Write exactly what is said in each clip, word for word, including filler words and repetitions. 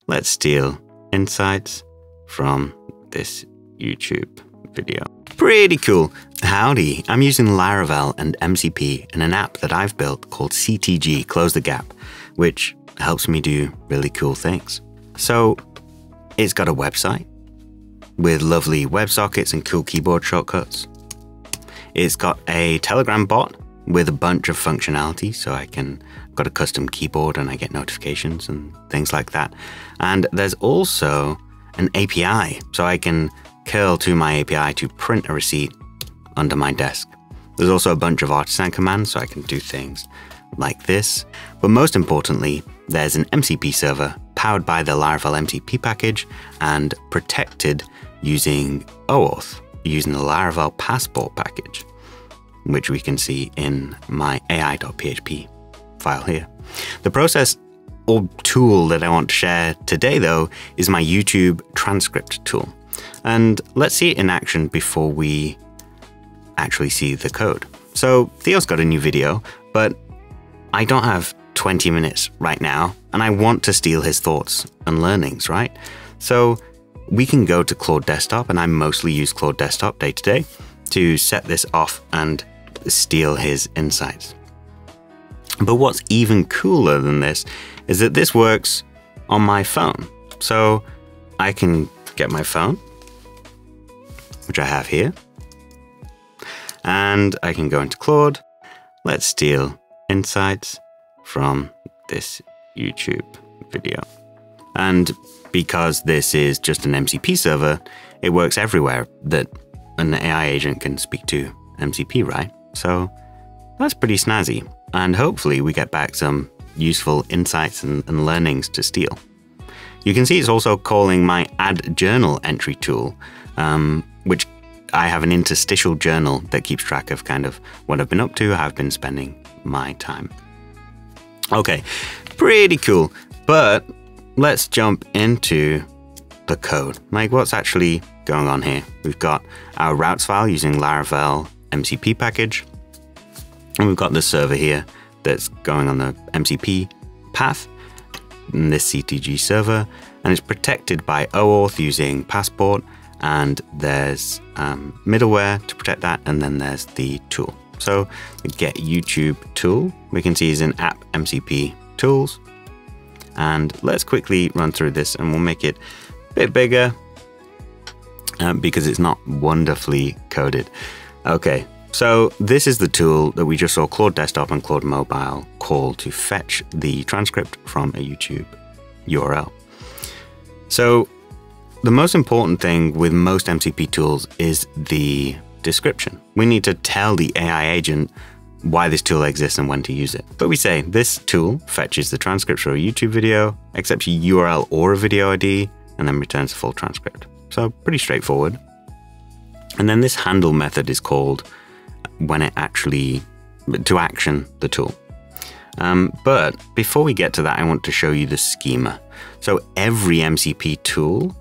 let's steal insights from this YouTube video. Pretty cool. Howdy, I'm using Laravel and M C P in an app that I've built called C T G, Close the Gap, which helps me do really cool things. So it's got a website with lovely WebSockets and cool keyboard shortcuts. It's got a Telegram bot with a bunch of functionality, so I can got a custom keyboard and I get notifications and things like that. And there's also an A P I, so I can curl to my A P I to print a receipt under my desk. There's also a bunch of artisan commands, so I can do things like this. But most importantly, there's an M C P server powered by the Laravel M C P package and protected using OAuth, using the Laravel Passport package, which we can see in my A I dot P H P file here. The process or tool that I want to share today, though, is my YouTube transcript tool. And let's see it in action before we actually see the code. So Theo's got a new video, but I don't have twenty minutes right now, and I want to steal his thoughts and learnings, right? So we can go to Claude Desktop, and I mostly use Claude Desktop day to day to set this off and steal his insights. But what's even cooler than this is that this works on my phone. So I can get my phone, which I have here, and I can go into Claude. Let's steal insights from this YouTube video. And because this is just an M C P server, it works everywhere that an A I agent can speak to M C P, right? So that's pretty snazzy. And hopefully we get back some useful insights and, and learnings to steal. You can see it's also calling my add journal entry tool, um, which I have an interstitial journal that keeps track of kind of what I've been up to, how I've been spending my time. Okay, pretty cool. But let's jump into the code. Like, what's actually going on here? We've got our routes file using Laravel M C P package. And we've got the server here that's going on the M C P path in this C T G server, and it's protected by OAuth using Passport, and there's um, middleware to protect that, and then there's the tool. So the get YouTube tool, we can see is in app M C P tools. And let's quickly run through this, and we'll make it a bit bigger uh, because it's not wonderfully coded. Okay. So this is the tool that we just saw Claude Desktop and Claude Mobile call to fetch the transcript from a YouTube U R L. So the most important thing with most M C P tools is the description. We need to tell the A I agent why this tool exists and when to use it. But we say this tool fetches the transcript for a YouTube video, accepts a U R L or a video I D, and then returns a full transcript. So pretty straightforward. And then this handle method is called when it actually, to action the tool. Um, but before we get to that, I want to show you the schema. So every M C P tool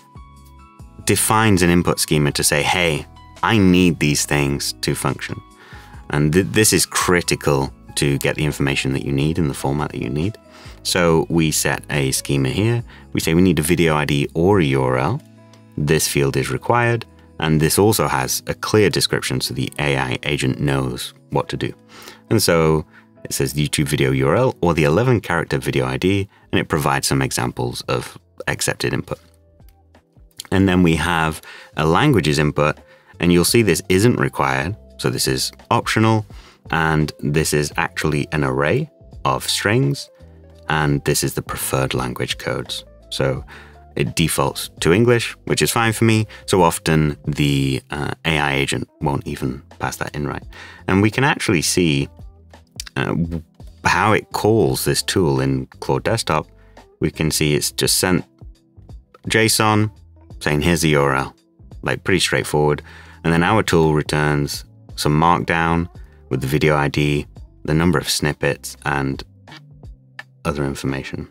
defines an input schema to say, hey, I need these things to function. And th this is critical to get the information that you need in the format that you need. So we set a schema here. We say we need a video I D or a U R L. This field is required. And this also has a clear description so the A I agent knows what to do. And so it says YouTube video U R L or the eleven character video I D, and it provides some examples of accepted input. And then we have a languages input, and you'll see this isn't required. So this is optional, and this is actually an array of strings, and this is the preferred language codes. So it defaults to English, which is fine for me. So often the uh, A I agent won't even pass that in right. And we can actually see uh, how it calls this tool in Claude Desktop. We can see it's just sent JSON saying, here's the U R L, like pretty straightforward. And then our tool returns some markdown with the video I D, the number of snippets, and other information.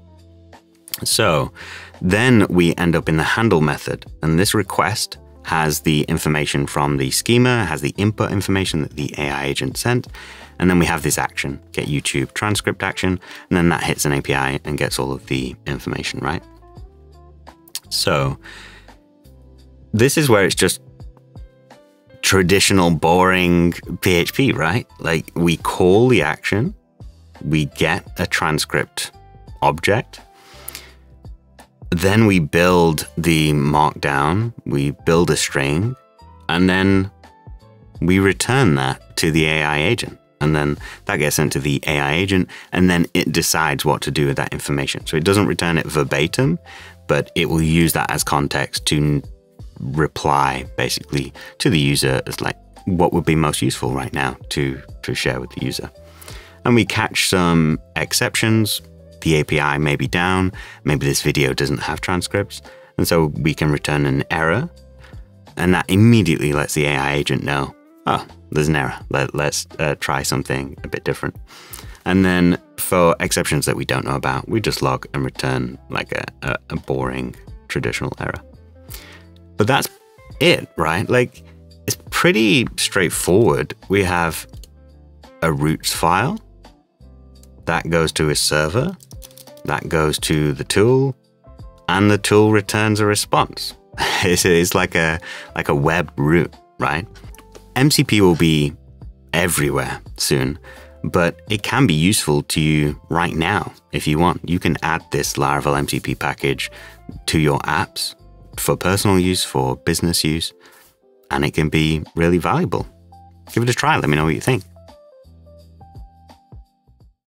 So then we end up in the handle method, and this request has the information from the schema, has the input information that the A I agent sent, And then we have this action, get YouTube transcript action, and then that hits an A P I and gets all of the information, right? So this is where it's just traditional, boring P H P, right? Like we call the action, we get a transcript object, then we build the markdown, we build a string, and then we return that to the A I agent. And then that gets sent to the A I agent, and then it decides what to do with that information. So it doesn't return it verbatim, but it will use that as context to reply basically to the user as like what would be most useful right now to, to share with the user. And we catch some exceptions. The A P I may be down, maybe this video doesn't have transcripts, and so we can return an error, and that immediately lets the A I agent know, oh, there's an error, Let, let's uh, try something a bit different. And then for exceptions that we don't know about, we just log and return like a, a, a boring traditional error. But that's it, right? Like, it's pretty straightforward. We have a routes file that goes to a server, that goes to the tool, and the tool returns a response. it's, it's like a like a web route, right? M C P will be everywhere soon, but it can be useful to you right now if you want. You can add this Laravel M C P package to your apps for personal use, for business use, and it can be really valuable. Give it a try. Let me know what you think.